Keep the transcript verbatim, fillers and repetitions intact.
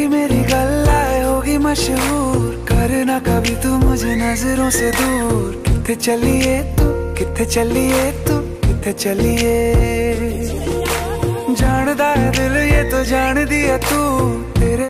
तेरी मेरी गल्लाए होगी मशहूर, करना कभी तू मुझे नजरों से दूर। किथे चलिए तू, किथे चलिए तू, किथे चलिए। जानदा है दिल ये तो जान दिया तू, तेरे